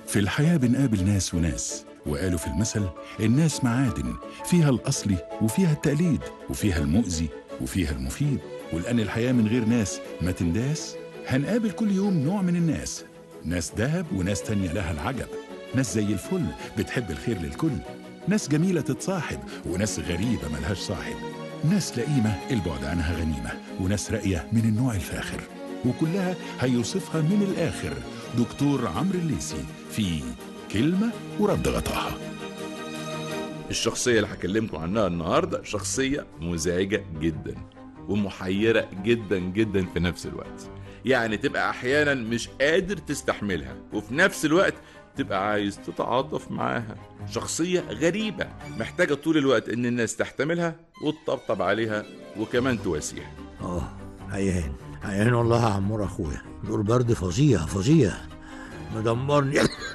في الحياة بنقابل ناس وناس، وقالوا في المثل الناس معادن، فيها الأصلي وفيها التقليد وفيها المؤذي وفيها المفيد. ولأن الحياة من غير ناس ما تنداس، هنقابل كل يوم نوع من الناس، ناس دهب وناس تانية لها العجب، ناس زي الفل بتحب الخير للكل، ناس جميلة تتصاحب وناس غريبة ملهاش صاحب، ناس لئيمة البعد عنها غنيمة، وناس راقية من النوع الفاخر، وكلها هيوصفها من الآخر دكتور عمرو الليثي في كلمة ورد غطاها. الشخصية اللي هكلمكم عنها النهاردة شخصية مزعجة جدا ومحيرة جدا جدا في نفس الوقت. يعني تبقى أحيانا مش قادر تستحملها وفي نفس الوقت تبقى عايز تتعاطف معاها. شخصية غريبة محتاجة طول الوقت إن الناس تحتملها وتطبطب عليها وكمان تواسيها. عيان والله يا عمور أخويا، دور برد فظيع مدمرني.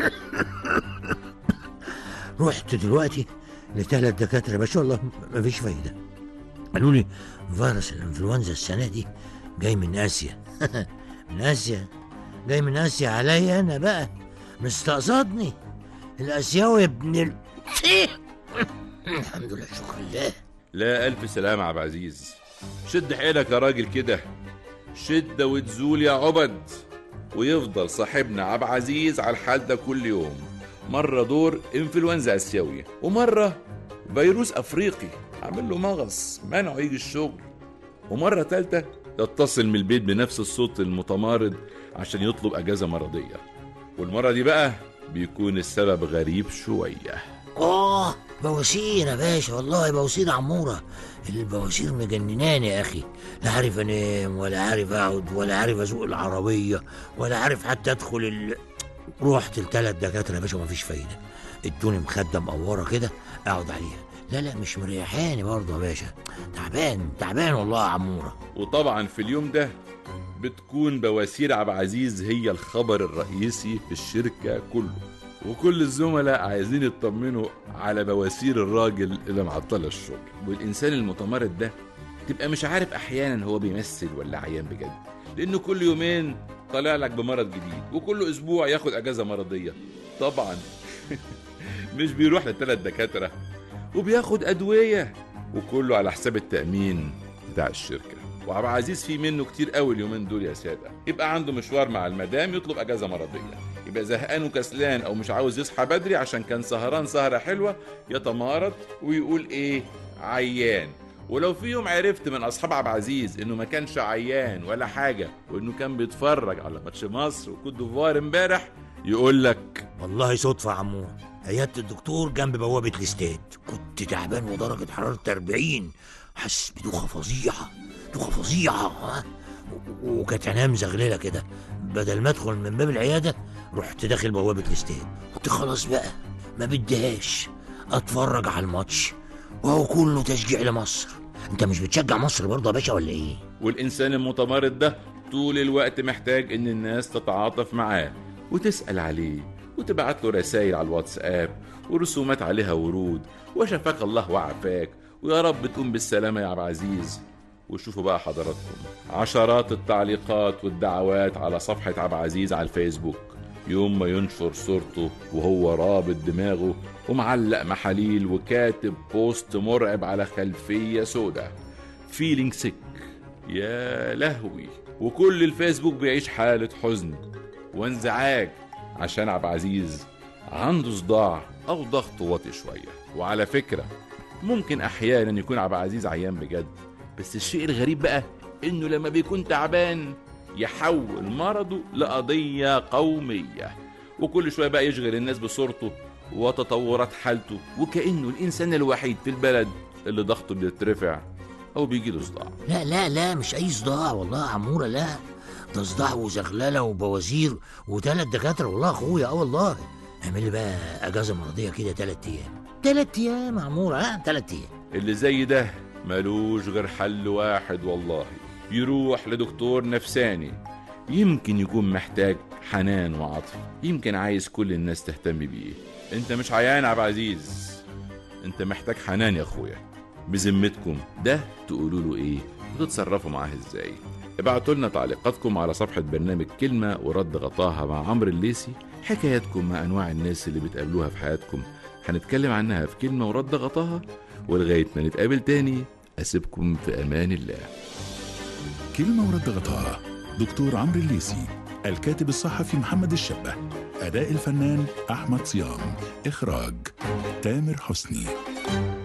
رحت دلوقتي ل3 دكاترة بس والله مفيش فايدة. قالوا لي فيروس الانفلونزا السنة دي جاي من آسيا. جاي من آسيا عليا أنا بقى، مستقصدني الآسيوي ابن الحمد لله شكر الله. لا ألف سلامة يا عبد العزيز، شد حيلك يا راجل كده، شد وتزول يا عبد. ويفضل صاحبنا عبد العزيز على الحال ده كل يوم، مرة دور انفلونزا آسيوية ومرة فيروس أفريقي عامل له مغص منعه يجي الشغل، ومرة تالتة يتصل من البيت بنفس الصوت المتمارض عشان يطلب أجازة مرضية، والمرة دي بقى بيكون السبب غريب شوية. بواسير يا باشا، والله بواسير عمورة. البواسير مجنناني يا أخي، لا عارف أنام ولا عارف أقعد ولا عارف أسوق العربية ولا عارف حتى أدخل رحت ل3 دكاترة يا باشا ومفيش فايدة. ادوني مخدة مقورة كده أقعد عليها، لا مش مريحاني برضه يا باشا، تعبان والله يا عمورة. وطبعا في اليوم ده بتكون بواسير عبد العزيز هي الخبر الرئيسي في الشركة كله، وكل الزملاء عايزين يطمنوا على بواسير الراجل اللي معطل الشغل. والإنسان المتمرد ده تبقى مش عارف أحيانا هو بيمثل ولا عيان بجد، لأنه كل يومين طالع لك بمرض جديد وكل أسبوع ياخد أجازة مرضية. طبعا مش بيروح ل3 دكاترة وبياخد أدوية، وكله على حساب التأمين بتاع الشركة. وعبد العزيز في منه كتير قوي اليومين دول يا سادة، يبقى عنده مشوار مع المدام يطلب أجازة مرضية، يبقى زهقان وكسلان أو مش عاوز يصحى بدري عشان كان سهران سهرة حلوة يتمارض ويقول إيه عيان. ولو في يوم عرفت من أصحاب عبد العزيز إنه ما كانش عيان ولا حاجة وإنه كان بيتفرج على ماتش مصر وكوت ديفوار امبارح، يقول لك والله صدفة يا عمور، عيادة الدكتور جنب بوابة الاستاد، كنت تعبان ودرجة حرارة 40، حاسس بدوخة فظيعة وكانت عينيا مزغللة كده. بدل ما ادخل من باب العيادة رحت داخل بوابة الاستاد، قلت خلاص بقى ما بديهاش اتفرج على الماتش وهو كله تشجيع لمصر. انت مش بتشجع مصر برضه يا باشا ولا ايه؟ والإنسان المتمرد ده طول الوقت محتاج إن الناس تتعاطف معاه وتسأل عليه وتبعت له رسائل على الواتساب ورسومات عليها ورود وشفاك الله وعافاك ويا رب تقوم بالسلامة يا عبد العزيز. وشوفوا بقى حضراتكم عشرات التعليقات والدعوات على صفحة عبد العزيز على الفيسبوك يوم ما ينشر صورته وهو رابط دماغه ومعلق محاليل وكاتب بوست مرعب على خلفية سودة فيلينج سيك. يا لهوي، وكل الفيسبوك بيعيش حالة حزن وانزعاج عشان عبد العزيز عنده صداع أو ضغط واطي شوية. وعلى فكرة ممكن أحيانا يكون عبد العزيز عيان بجد، بس الشيء الغريب بقى إنه لما بيكون تعبان يحول مرضه لقضية قومية، وكل شوية بقى يشغل الناس بصورته وتطورات حالته وكأنه الإنسان الوحيد في البلد اللي ضغطه بيترفع أو بيجيله صداع. لا مش أي صداع والله يا عمورة، لا ده صداع وزغللة وبوازير و3 دكاترة والله أخويا. والله اعمل لي بقى أجازة مرضية كده 3 أيام 3 أيام يا عمورة، 3 أيام. اللي زي ده ملوش غير حل واحد والله، يروح لدكتور نفساني، يمكن يكون محتاج حنان وعطف، يمكن عايز كل الناس تهتم بيه. انت مش عيان يا عبد العزيز، انت محتاج حنان يا اخويا. بذمتكم ده تقولوا له ايه؟ وتتصرفوا معاه ازاي. ابعتوا لنا تعليقاتكم على صفحة برنامج كلمة ورد غطاها مع عمرو الليثي، حكاياتكم مع أنواع الناس اللي بتقابلوها في حياتكم هنتكلم عنها في كلمة ورد غطاها. ولغاية ما نتقابل تاني أسيبكم في أمان الله. كلمة ورد غطاها دكتور عمرو الليثي، الكاتب الصحفي محمد الشبه، أداء الفنان أحمد صيام، إخراج تامر حسني.